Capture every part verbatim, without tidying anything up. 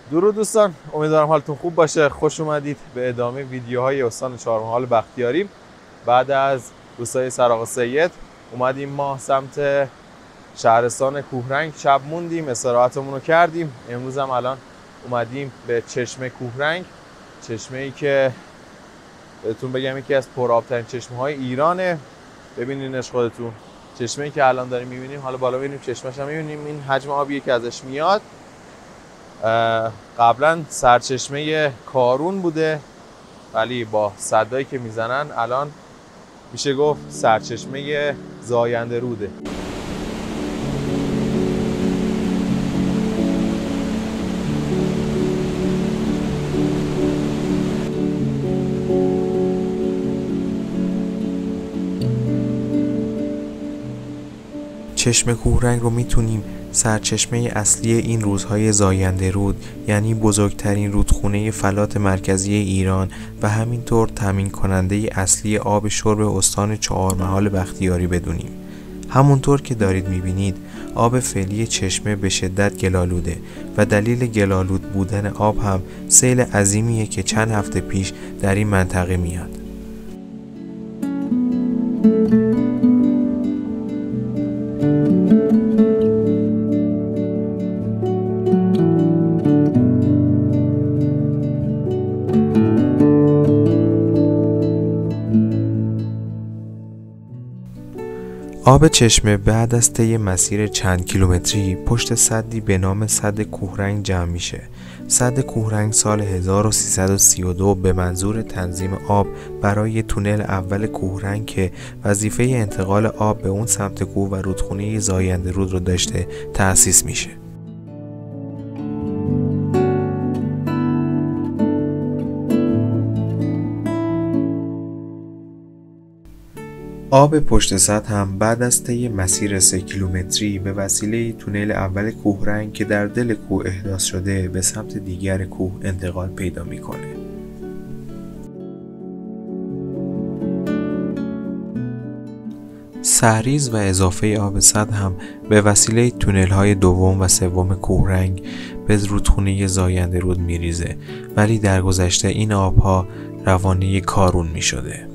درود دوستان، امیدوارم حالتون خوب باشه. خوش اومدید به ادامه ویدیوهای استان چهارمحال بختیاری. بعد از روستای سراغ سید اومدیم ما سمت شهرستان کوهرنگ، شب موندیم، استراحتمون رو کردیم. امروز هم الان اومدیم به چشمه کوهرنگ، چشمه ای که بهتون بگم یکی از پرآبترین چشمه های ایرانه. ببینینش خودتون. چشمه ای که الان داریم میبینیم، حالا بالا ببینیم چشمش هم میبینیم، این حجم آبیه که ازش میاد. قبلا سرچشمه کارون بوده، ولی با صدایی که میزنن الان میشه گفت سرچشمه زاینده روده. چشمه کوهرنگ رو میتونیم سرچشمه اصلی این روزهای زاینده رود، یعنی بزرگترین رودخونه فلات مرکزی ایران و همینطور تامین کننده اصلی آب شرب استان چهارمحال بختیاری بدونیم. همونطور که دارید میبینید آب فعلی چشمه به شدت گلالوده و دلیل گلالود بودن آب هم سیل عظیمیه که چند هفته پیش در این منطقه میاد. آب چشمه بعد از طی مسیر چند کیلومتری پشت سدی به نام سد کوهرنگ جمع میشه. سد کوهرنگ سال هزار و سیصد و سی و دو به منظور تنظیم آب برای تونل اول کوهرنگ که وظیفه انتقال آب به اون سمت کوه و رودخونه زاینده رود رو داشته تأسیس میشه. آب پشت سد هم بعد از طی مسیر سه کیلومتری به وسیله تونل اول کوهرنگ که در دل کوه احداث شده به سمت دیگر کوه انتقال پیدا میکنه. سه‌ریز و اضافه آب سد هم به وسیله تونل های دوم و سوم کوهرنگ به رودخونه زاینده رود میریزه، ولی در گذشته این آبها روانه کارون میشده.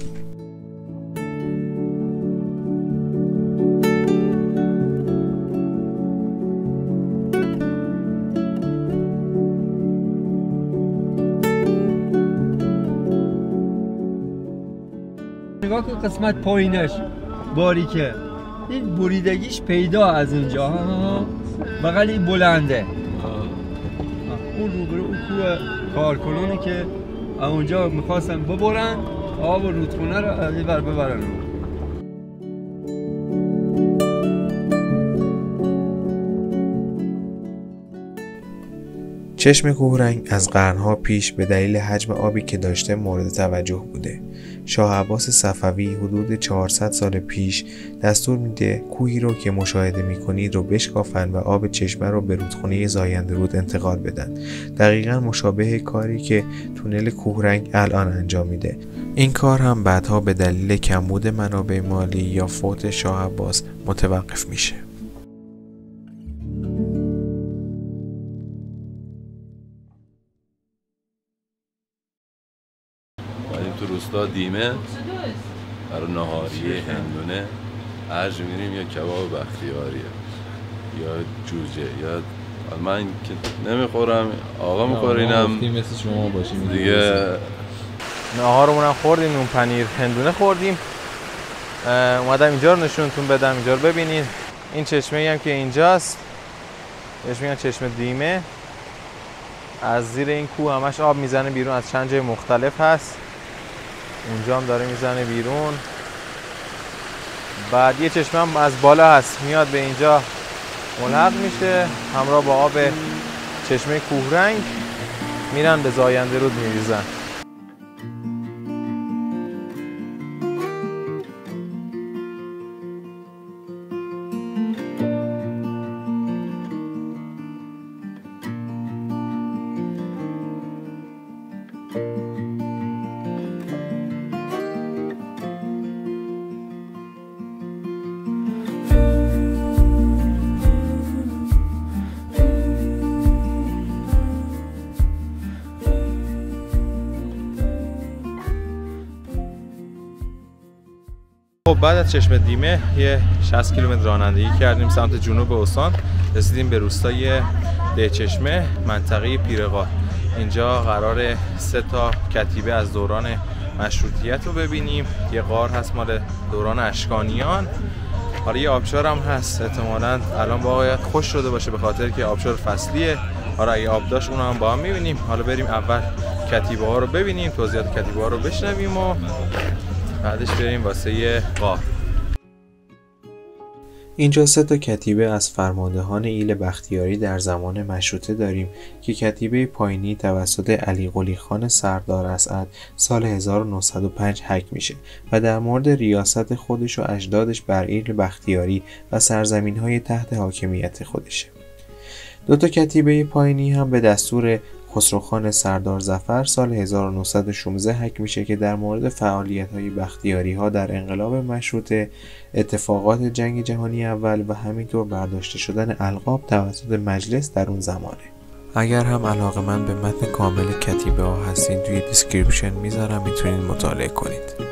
نگاه کن قسمت پایینش باریکه، این بریدگیش پیدا از اینجا ها، بغلی بلنده. اون روبرو اون کوه کارکنانی که اونجا میخواستن ببرن آب رودخونه رو از این ور ببرن. چشمه کوهرنگ از قرنها پیش به دلیل حجم آبی که داشته مورد توجه بوده. شاه عباس صفوی حدود چهارصد سال پیش دستور میده کوهی رو که مشاهده میکنید رو بشکافن و آب چشمه رو به رودخونه زاینده رود انتقال بدن. دقیقاً مشابه کاری که تونل کوهرنگ الان انجام میده. این کار هم بعدها به دلیل کمبود منابع مالی یا فوت شاه عباس متوقف میشه. تو روستا دیمه برای نهاریه هندونه ارج میریم یا کباب بختیاریه یا جوجه یا من که نمیخورم، آقا میخوره. اینم مثل شما باشیم دیگه. نهارمون هم خوردیم، اون پنیر هندونه خوردیم. اومدم اینجا رو نشونتون بدم، اینجا رو ببینید. این چشمه هم که اینجاست بهش میگن چشمه دیمه. از زیر این کوه همش آب میزنه بیرون، از چند جای مختلف هست. اونجا هم داره میزنه بیرون. بعد یه چشمه هم از بالا هست میاد به اینجا ملحق میشه، همراه با آب چشمه کوهرنگ میرن به زاینده رود میریزن. خب بعد از چشمه دیمه یه شصت کیلومتر رانندگی کردیم سمت جنوب استان، رسیدیم به روستای دهچشمه منطقه پیرغار. اینجا قرار سه تا کتیبه از دوران مشروطیت رو ببینیم. یه غار هست مال دوران اشکانیان، حالا یه آبشار هم هست، احتمالاً الان باید خوش شده باشه به خاطر که آبشار فصلیه. حالا اگه آب داشت اون هم با هم میبینیم. حالا بریم اول کتیبه ها رو ببینیم، توضیحات کتیبه ها رو بشنویم و بعدش بریم واسه غار. اینجا سه تا کتیبه از فرماندهان ایل بختیاری در زمان مشروطه داریم که کتیبه پایینی توسط علی قلی خان سردار اسعد سال هزار و نهصد و پنج حک میشه و در مورد ریاست خودش و اجدادش بر ایل بختیاری و سرزمین‌های تحت حاکمیت خودشه. دو تا کتیبه پایینی هم به دستور خسروخان سردار ظفر سال هزار و نهصد و شانزده حک میشه که در مورد فعالیت‌های بختیاری‌ها در انقلاب مشروطه، اتفاقات جنگ جهانی اول و همینطور برداشته شدن القاب توسط مجلس در اون زمانه. اگر هم علاقه‌مند به متن کامل کتیبه ها هستین توی دیسکریپشن میذارم، میتونید مطالعه کنید.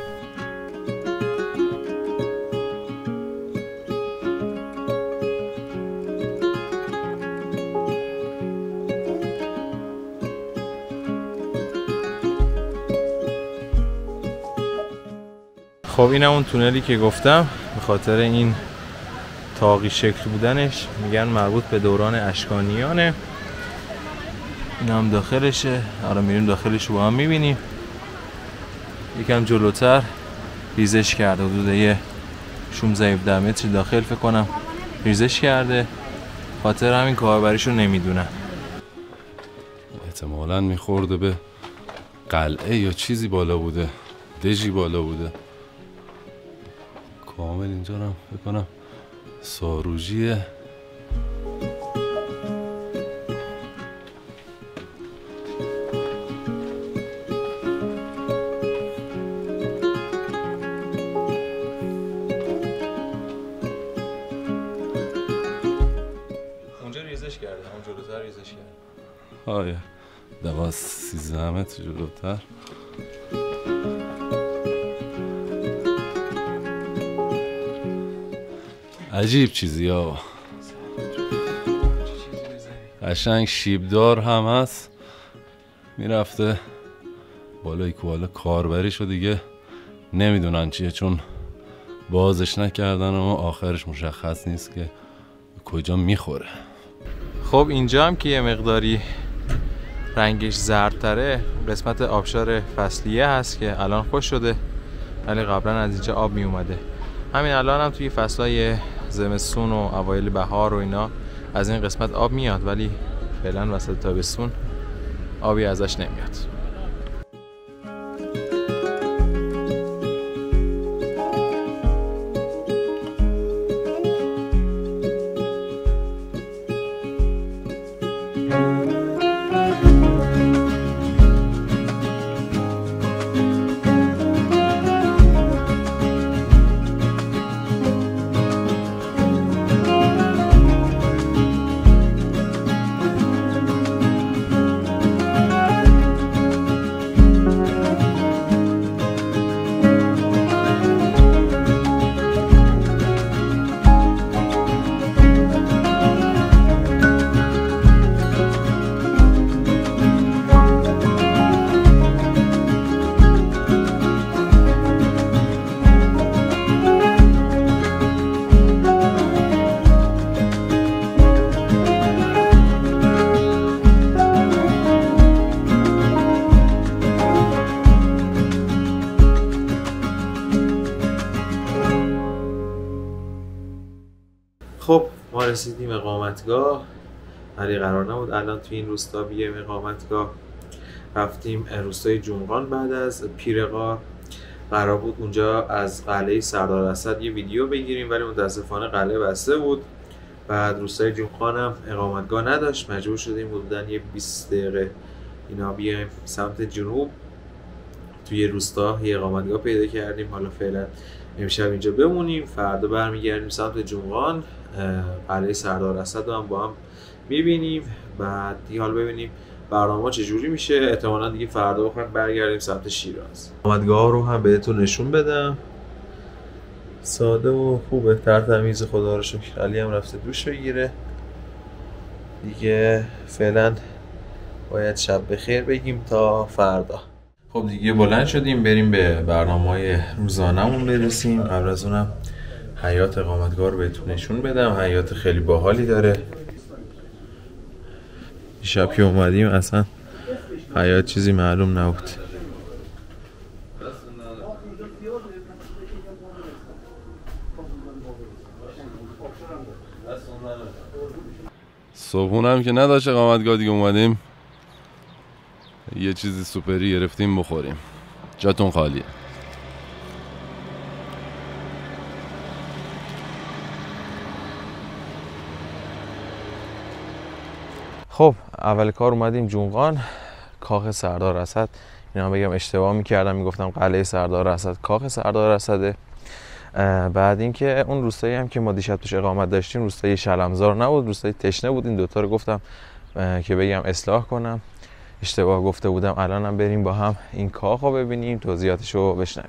خب این همون تونلی که گفتم، به خاطر این تاقی شکل بودنش میگن مربوط به دوران اشکانیانه. این هم داخلشه، آره میریم داخلش رو با هم میبینیم. یکم جلوتر ریزش کرده، حدود یه شانزده هفده متر داخل فکر کنم ریزش کرده، خاطر همین کاربریشو نمیدونم. احتمالاً میخورده به قلعه یا چیزی بالا بوده، دژی بالا بوده. کامل اینجا رو فکر کنم ساروجیه. اونجا ریزش کرده، اون جلوتر ریزش کرده. آیا دوازده سیزده متر جلوتر. عجیب چیزی ها، قشنگ شیبدار هم هست. میرفته بالای کوالا کاربریش رو دیگه نمیدونن چیه، چون بازش نکردن و آخرش مشخص نیست که کجا میخوره. خب اینجا هم که یه مقداری رنگش زردتره، قسمت آبشار فصلیه هست که الان خوش شده، ولی قبلا از اینجا آب می اومده. همین الان هم توی فصلای زمستون و اوایل بهار و اینا از این قسمت آب میاد، ولی فعلا وسط تابستون آبی ازش نمیاد. خب ما رسیدیم اقامتگاه، ولی قرار نبود الان توی این روستا بیایم اقامتگاه. رفتیم روستای جمقان بعد از پیرغار. قرار بود اونجا از قلعه سردار اسد یه ویدیو بگیریم، ولی متاسفانه قلعه بسته بود. بعد روستای جمقان هم اقامتگاه نداشت، مجبور شدیم حدوداً یه بیست دقیقه اینا بیایم سمت جنوب. توی روستا یه اقامتگاه پیدا کردیم. حالا فعلا امشب اینجا بمونیم، فردا برمیگردیم سمت جمقان، قلعه سردار اسد رو هم با هم میبینیم. بعد دیگه حالا ببینیم برنامه چجوری میشه. احتمالاً دیگه فردا بخوایم برگردیم سمت شیراز. اقامتگاه رو هم بهتون نشون بدم. ساده و خوبه، ترتمیز خدا رو شکر. علی هم رفته دوش بگیره دیگه. فعلا باید شب بخیر بگیم تا فردا. خب دیگه بلند شدیم بریم به برنامه‌های روزانه‌مون برسیم. قبل از اونم حیات اقامتگاه رو بهتون نشون بدم. حیات خیلی باحالی داره. شب که اومدیم اصلا حیات چیزی معلوم نبود. صبحونم که نداشت اقامتگاه دیگه اومدیم یه چیزی سوپری گرفتیم بخوریم. جاتون خالیه. خب اول کار اومدیم جونقان، کاخ سردار اسد. اینا بگم اشتباه میکردم، میگفتم قلعه سردار اسد، کاخ سردار اسده. بعد اینکه اون روستایی هم که ما دیشب توش اقامت داشتیم روستایی شلمزار نبود، روستایی تشنه بود. این دوتا رو گفتم که بگم اصلاح کنم، اشتباه گفته بودم. الانم بریم با هم این کاخ رو ببینیم، توضیحاتش رو بشنویم.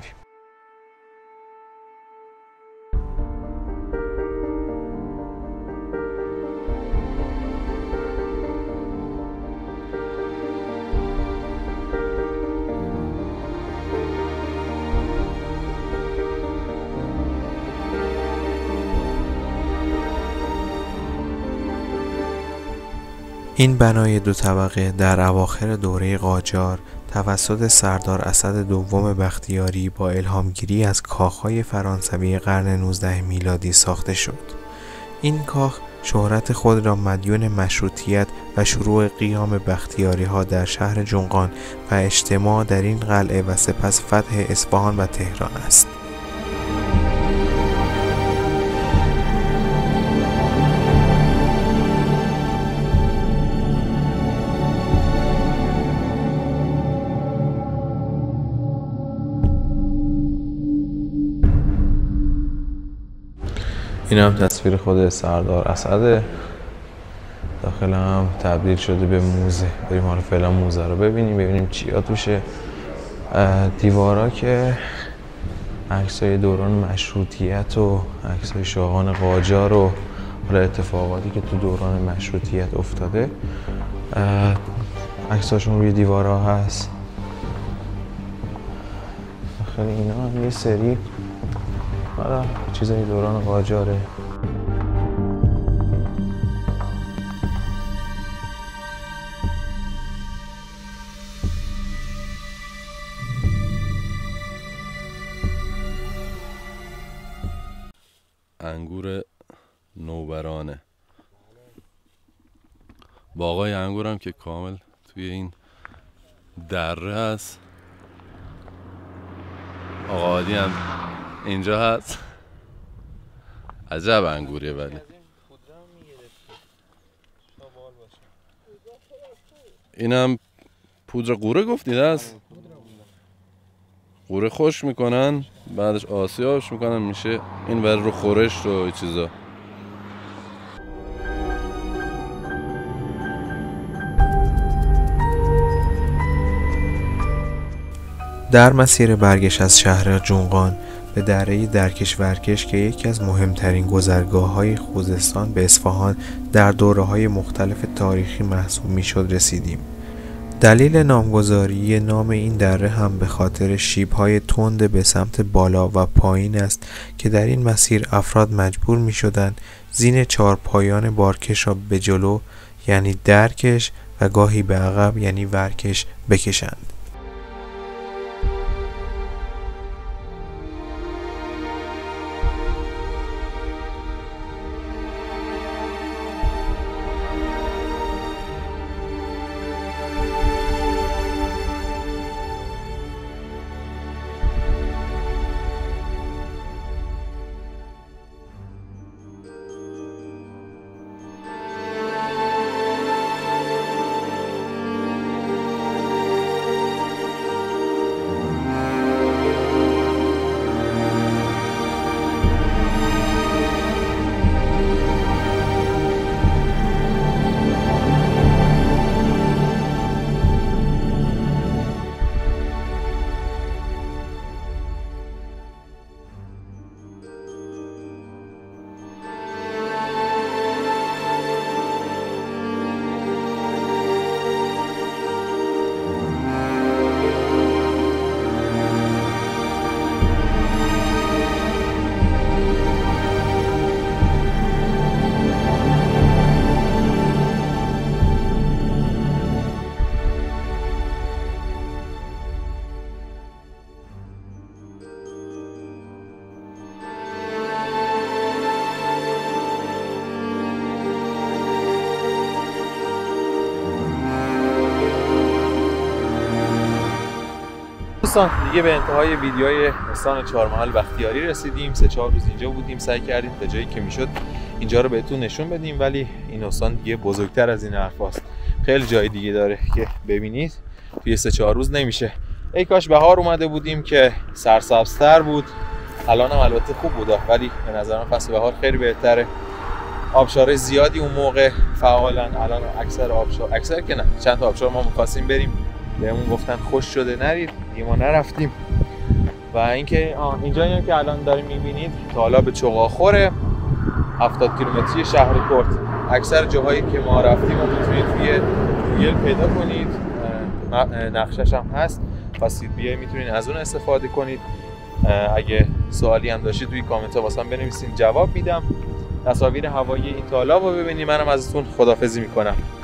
این بنای دو طبقه در اواخر دوره قاجار توسط سردار اسد دوم بختیاری با الهامگیری از کاخهای فرانسوی قرن نوزدهم میلادی ساخته شد. این کاخ شهرت خود را مدیون مشروطیت و شروع قیام بختیاری ها در شهر جونقان و اجتماع در این قلعه و سپس فتح اصفهان و تهران است. این هم تصویر خود سردار اسده، داخل هم تبدیل شده به موزه. بریم حالا فعلا موزه رو ببینیم، ببینیم چیا توشه. دیوارا که عکسای دوران مشروطیت و عکسای شاهان قاجار و حالا اتفاقاتی که تو دوران مشروطیت افتاده عکساشون روی دیوارا هست. داخل اینا هم یه سری حالا چیزای دوران قاجاره. انگور نوبرانه، باغای انگورم که کامل توی این دره هست. آقا عادی هم اینجا هست. عجب انگوریه. ولی اینم پودر قوره گفتید هست. قوره خوش میکنن، بعدش آسیابش میکنن، میشه این ور رو خورش و چیزا. در مسیر برگشت از شهر جونقان به دره درکش ورکش که یکی از مهمترین گذرگاه‌های خوزستان به اصفهان در دوره‌های مختلف تاریخی محسوب می‌شد رسیدیم. دلیل نامگذاری نام این دره هم به خاطر شیب‌های تند به سمت بالا و پایین است که در این مسیر افراد مجبور می‌شدند زین چهار پایان بارکش را به جلو یعنی درکش و گاهی به عقب یعنی ورکش بکشند. دوستان دیگه به انتهای ویدیوهای استان چهارمحال بختیاری رسیدیم. سه چهار روز اینجا بودیم، سعی کردیم تا جایی که میشد اینجا رو بهتون نشون بدیم، ولی این استان دیگه بزرگتر از این حرفاست. خیلی جای دیگه داره که ببینید، توی سه چهار روز نمیشه. ای کاش بهار اومده بودیم که سرسبزتر بود. الان هم البته خوب بوده، ولی به نظر من فصل بهار خیلی بهتره. آبشار زیادی اون موقع فعالن. الان اکثر آبشار، اکثر که نه، چند تا آبشار ما می‌خواستیم بریم، بهمون گفتن خوش شده نرید، دیگه ما نرفتیم. و اینکه اینجایی هم که الان داریم می‌بینید تالاب چغاخوره، هفتاد کیلومتری شهر کرد. اکثر جاهایی که ما رفتیم رو میتونید توی گوگل پیدا کنید، نقشش هم هست، خواستید بیاید میتونید از اون استفاده کنید. اگه سوالی هم داشتید توی کامنت ها واسم بنویسین، جواب میدم. تصاویر هوایی این تالاب رو ببینید. منم ازتون خداحافظی میکنم.